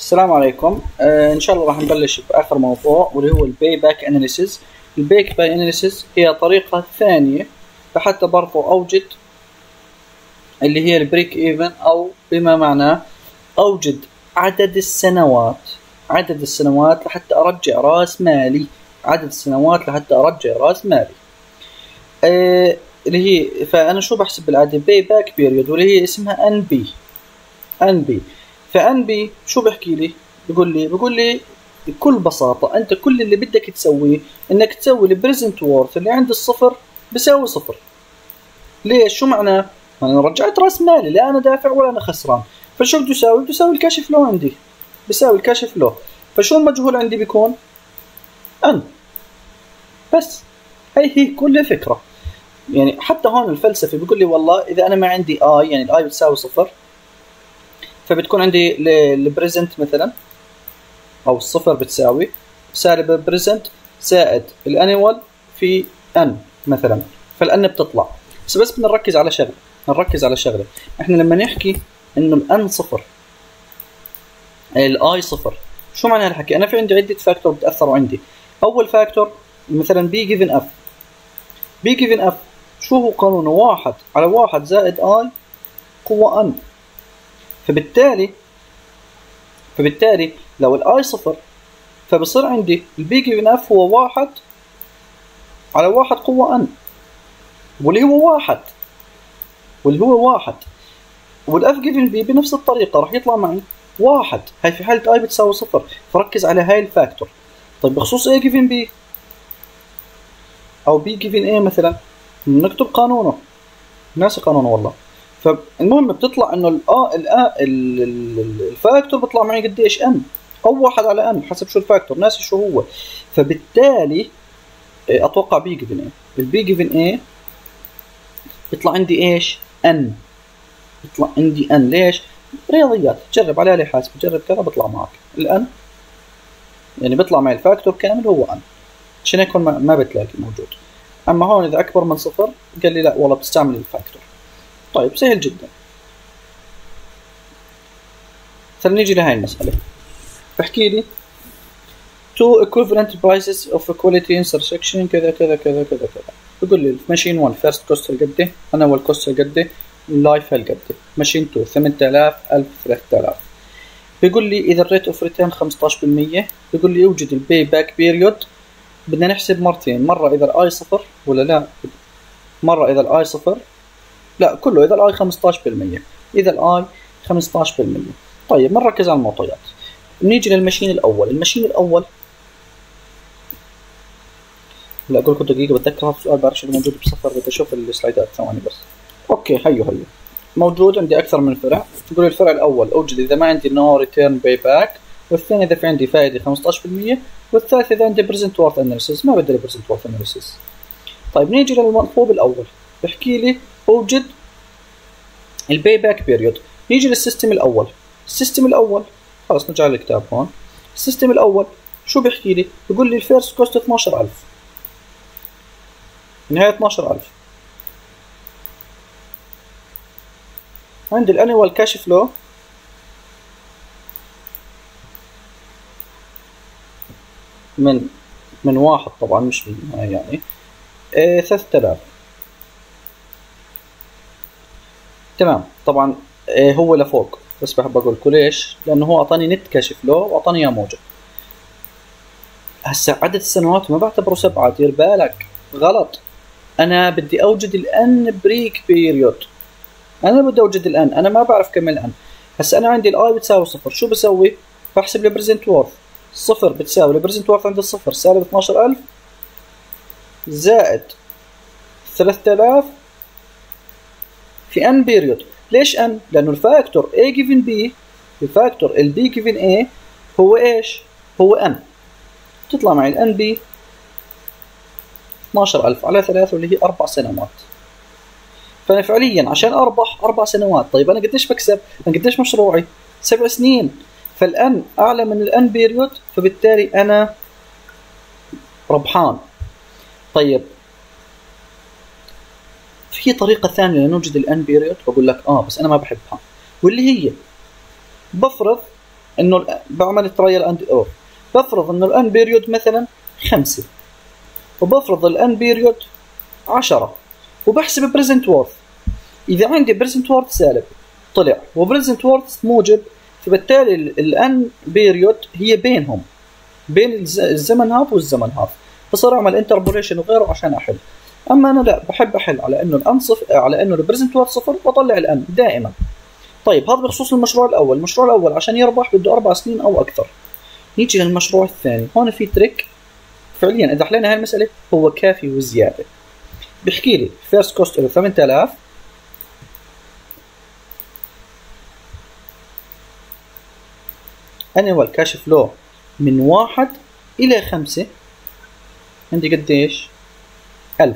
السلام عليكم. ان شاء الله راح نبلش باخر موضوع واللي هو الباي باك اناليسيز. الباي باك اناليسيز هي طريقه ثانيه لحتى برضو اوجد اللي هي البريك ايفن، او بما معناه اوجد عدد السنوات لحتى ارجع راس مالي. اللي هي فانا شو بحسب بالعاده؟ باي باك بيريود، واللي هي اسمها ان بي. فان بي شو بحكي لي؟ بقول لي بكل بساطه انت كل اللي بدك تسويه انك تسوي البريزنت وورث اللي عند الصفر بيساوي صفر. ليش؟ شو معناه؟ انا رجعت راس مالي، لا انا دافع ولا انا خسران. فشو بده يساوي؟ بده يساوي الكاش فلو عندي، بيساوي الكاش فلو. فشو المجهول عندي بيكون؟ ان. بس هي كل الفكره. يعني حتى هون الفلسفه بيقول لي والله اذا انا ما عندي اي، يعني الاي بتساوي صفر، فبتكون عندي البريزنت مثلا، او الصفر بتساوي سالب البريزنت زائد الانيوال في ان مثلا، فالان بتطلع. بس بدنا نركز على شغله. احنا لما نحكي انه الان صفر، الاي صفر، شو معنى هالحكي؟ انا في عندي عده فاكتور بتاثروا عندي. اول فاكتور مثلا بي جيفن اف، شو هو قانونه؟ 1 على 1 زائد اي قوه ان. فبالتالي لو الاي صفر فبصير عندي البي جيفن اف هو 1 على 1 قوة ان، واللي هو 1. والاف جيفن بي بنفس الطريقة راح يطلع معي 1. هاي في حالة اي بتساوي صفر، فركز على هاي الفاكتور. طيب بخصوص اي جيفن بي او بي جيفن اي مثلا، نكتب قانونه، ناسي قانونه والله. فالمهم بتطلع انه الفاكتور بيطلع معي قديش؟ ان، او 1 على ان حسب شو الفاكتور، ناسي شو هو. فبالتالي اتوقع بي جيفن ايه، البي جيفن ايه بيطلع عندي ايش؟ ان. بيطلع عندي ان. ليش؟ رياضيات، جرب على آلة حاسبة، جرب كذا بيطلع معك الان، يعني بيطلع معي الفاكتور كامل هو ان، عشان هيك ما بتلاقي موجود. اما هون اذا اكبر من صفر قال لي لا والله بتستعمل الفاكتور. طيب سهل جدا. فنيجي لهاي المسألة، بحكي لي two equivalent prices of equality intersection كذا كذا كذا كذا كذا. بقول لي ماشين 1 فيرست كوست هالقد، انا اول كوست هالقد، اللايف هالقد. ماشين 2 8000 1000 3000. بيقول لي اذا الريت اوف ريتيرن 15%، بيقول لي اوجد الباي باك بيريود. بدنا نحسب مرتين، مرة اذا الاي صفر ولا لا، مرة اذا الاي صفر، لا كله اذا الاي 15%، اذا الاي 15%. طيب بنركز على المعطيات. نيجي للماشين الاول. لا اقول لكم دقيقه بتذكر هذا السؤال، بعرفش اللي موجود بصفر، بدي اشوف السلايدات ثواني بس. اوكي هيو موجود عندي اكثر من فرع. تقول الفرع الاول اوجد اذا ما عندي نو ريتيرن باي باك، والثاني اذا في عندي فائده 15%، والثالث اذا عندي بريزنت وورث اناليسيس. ما بدي بريزنت وورث اناليسيس. طيب نيجي للمطلوب الاول، بحكي لي اوجد الباي باك بيريود. نيجي للسيستم الاول. خلاص نرجع للكتاب هون. السيستم الاول شو بيحكي لي؟ بيقول لي الفيرست كوست 12000، نهاية 12000. عندي الانيوال كاش فلو من 1 طبعا مش من يعني 3000. تمام. طبعا هو لفوق، بس بحب اقول لكم ليش، لانه هو اعطاني نت كاش فلو واعطاني اياه موجب. هسا عدد السنوات ما بعتبره 7، دير بالك غلط. انا بدي اوجد الان بريك بيريود، انا ما بعرف كم الان. هسا انا عندي الاي بتساوي صفر، شو بسوي؟ بحسب البريزنت وورث. صفر بتساوي البريزنت وورث عند الصفر سالب 12000 زائد 3000 في ان بيريود. ليش ان؟ لانه الفاكتور A جيفن B، الفاكتور البي جيفن A هو ايش؟ هو ان. تطلع معي الان بي 12000 على 3 واللي هي 4 سنوات. فانا فعليا عشان اربح 4 سنوات. طيب انا قديش بكسب؟ انا قديش مشروعي؟ 7 سنين. فالان اعلى من الان بيريود، فبالتالي انا ربحان. طيب في طريقة ثانية لنوجد الان بيريود، بقول لك بس انا ما بحبها، واللي هي بفرض انه بعمل ترايل اند ايرور. بفرض انه الان بيريود مثلا 5 وبفرض الان بيريود 10 وبحسب بريزنت وورث. اذا عندي بريزنت وورث سالب طلع وبريزنت وورث موجب، فبالتالي الان بيريود هي بينهم، بين الزمن هاف والزمن هاف، بصير اعمل انتربوليشن وغيره عشان احل. اما انا لا، بحب احل على انه الان صفر، على انه البريزنت وورث صفر واطلع الان دائما. طيب هذا بخصوص المشروع الاول. المشروع الاول عشان يربح بده 4 سنين او اكثر. نيجي للمشروع الثاني، هون في تريك فعليا اذا حلينا هاي المساله هو كافي وزياده. بيحكي لي فيرست كوست له 8000، annual cash flow من 1 إلى 5 عندي قديش؟ 1000.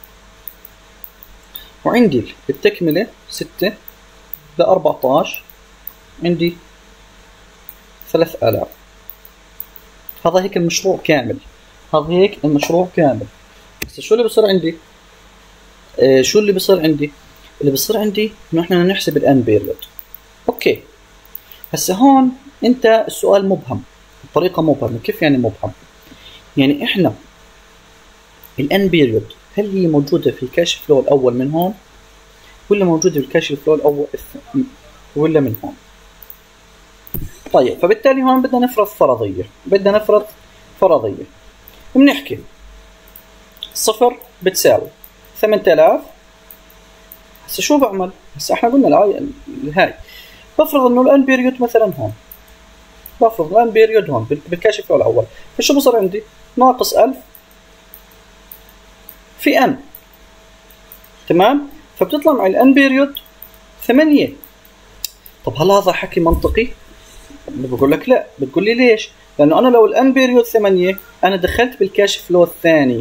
وعندي التكملة 6 ل 14 عندي 3000. هذا هيك المشروع كامل، هذا هيك المشروع كامل. بس شو اللي بصير عندي؟ شو اللي بصير عندي؟ اللي بصير عندي انه احنا نحسب الان بيريود. اوكي، هسه هون انت السؤال مبهم بطريقه مبهمه. كيف يعني مبهم؟ يعني احنا الان بيريود هل هي موجوده في الكاش فلو الاول من هون، ولا موجوده في الكاش فلو الاول ولا من هون؟ طيب فبالتالي هون بدنا نفرض فرضيه. بنحكي صفر بتساوي 8000. هسه شو بعمل؟ هسه احنا قلنا هاي بفرض انه الان بيريود مثلا هون، بفرض الان بيريود هون بالكاش فلو الاول، فشو بصير عندي؟ ناقص 1000 في ان. تمام؟ فبتطلع معي الان بيريود 8. طب هل هذا حكي منطقي؟ بقول لك لا. بتقول لي ليش؟ لانه انا لو الان بيريود 8 انا دخلت بالكاش فلو الثاني،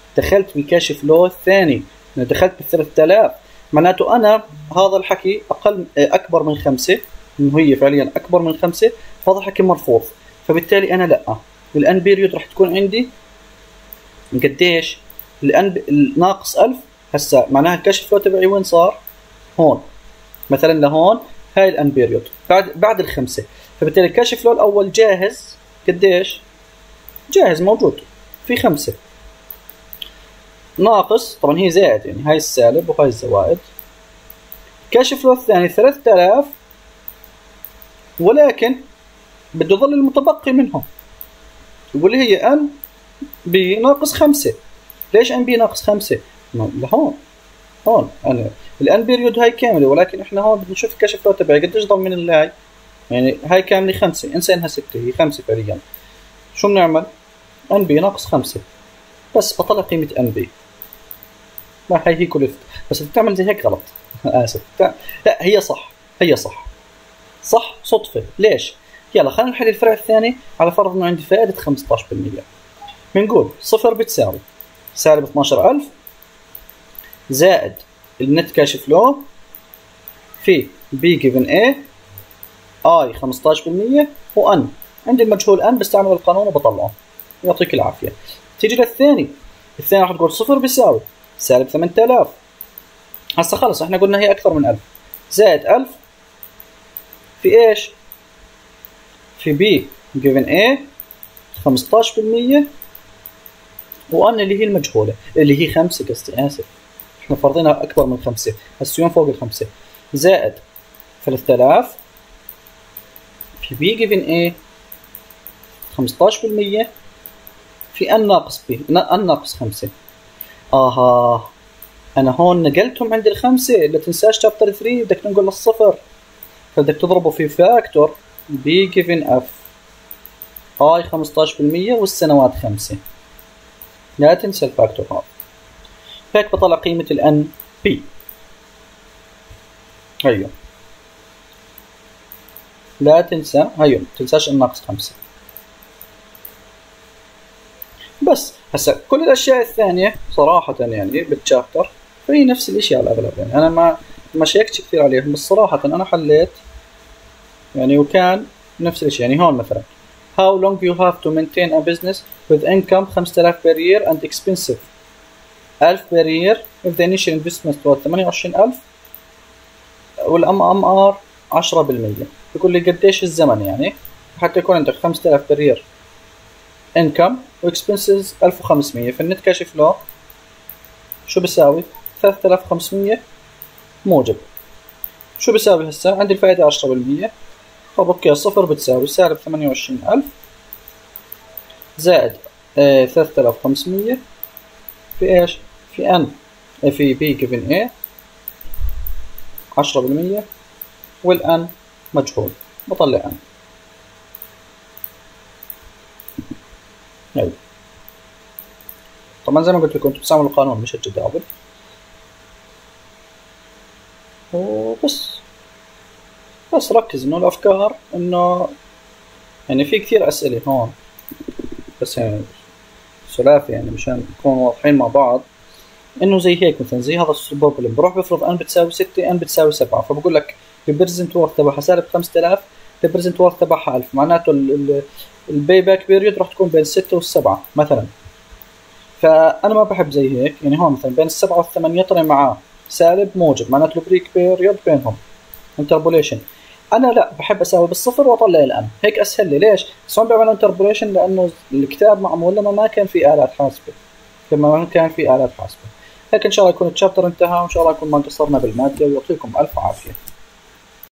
انا دخلت بال 3000، معناته انا هذا الحكي اكبر من 5، انه هي فعليا اكبر من 5، هذا الحكي مرفوض. فبالتالي انا لا، الان بيريود راح تكون عندي قديش؟ الان ناقص 1000. هسه معناها الكاش فلو تبعي وين صار؟ هون مثلا لهون، هاي الان بيريود بعد ال5. فبالتالي الكاش فلو الاول جاهز قديش؟ جاهز موجود في 5 ناقص، طبعا هي زائد يعني هاي السالب وهاي الزوائد. كاش فلو الثاني 3000، ولكن بده يظل المتبقي منهم واللي هي ان بي ناقص 5. ليش ان بي ناقص 5؟ لهون هون انا الان بيريود هاي كامله، ولكن احنا هون بدنا نشوف الكاش فلو تبعي قديش ضل من الهاي. يعني هاي كامله 5، انسى انها 6، هي 5 فعليا. شو بنعمل؟ ان بي ناقص 5 بس بطلع قيمه ان بي. ما هي كل بس بتعمل زي هيك غلط. اسف. لا هي صح صدفه. ليش؟ يلا خلينا نحل الفرع الثاني على فرض انه عندي فائده 15%. بنقول صفر بتساوي سالب 12000 زائد النت كاش فلو في بي جيفن اي اي 15% وان. عندي المجهول ان بستعمل القانون وبطلعه. يعطيك العافيه. تيجي للثاني، راح تقول صفر بيساوي سالب 8000. هسه خلص احنا قلنا هي اكثر من 1000 زائد 1000 في ايش؟ في بي جيفن اي 15% وان اللي هي المجهوله اللي هي 5 قصدي، اسف احنا فرضينها اكبر من 5، هسه فوق ال5 زائد 3000 في بي جيفن اي 15% في ان ناقص بي ان ناقص 5. انا هون نقلتهم عند ال5. لا تنساش شابتر 3 بدك تنقل للصفر، فبدك تضربه في فاكتور بي جيفن اف اي 15% والسنوات 5. لا تنسى الفاكتور هذا. هيك بطلع قيمة الان بي. ايوه لا تنسى، ايوه تنساش ان ناقص 5. بس هسا كل الاشياء الثانية صراحة يعني بالشابتر فهي نفس الاشي على الاغلب. يعني انا ما شيكتش كثير عليهم، بس صراحة انا حليت يعني وكان نفس الاشي. يعني هون مثلا how long you have to maintain a business with income 5000 per year and expensive 1000 per year if the initial investment was 28000 والام ار 10%. يقول لي قديش الزمن يعني حتى يكون عندك 5000 برير انكم واكسبنسز 1500، فالنت كاش فلو شو بيساوي؟ 3500 موجب. شو بيساوي هسه؟ عندي الفائدة 10%، فبقي صفر بتساوي سالب 28000 زائد 3500 في ايش؟ في ان في بي جيفن اي 10%، والان مجهول، بطلع ان. أيوة. طبعا زي ما قلت لكم انتم بتستعملوا القانون مش الجداول وبس. بس ركز انه الافكار انه يعني في كثير اسئلة هون، بس يعني سلافة يعني مشان نكون واضحين مع بعض. انه زي هيك مثلا زي هذا البروبلم بروح بفرض ان بتساوي 6 ان بتساوي 7، فبقول لك البريزنت وورث تبعها سالب 5000، البريزنت وورث تبعها 1000، معناته الباي باك بيريود راح تكون بين 6 وال7 مثلا. فانا ما بحب زي هيك، يعني هون مثلا بين ال7 وال8 يطلع معاه سالب موجب، معناته البريك بيريود بينهم انتربوليشن. انا لا بحب اساوي بالصفر واطلع الان، هيك اسهل لي. ليش؟ بس هون بعمل انتربوليشن لانه الكتاب معمول لما ما كان في الات حاسبه، لما ما كان في الات حاسبه. هيك ان شاء الله يكون الشابتر انتهى، وان شاء الله يكون ما قصرنا بالماده، ويعطيكم الف عافيه.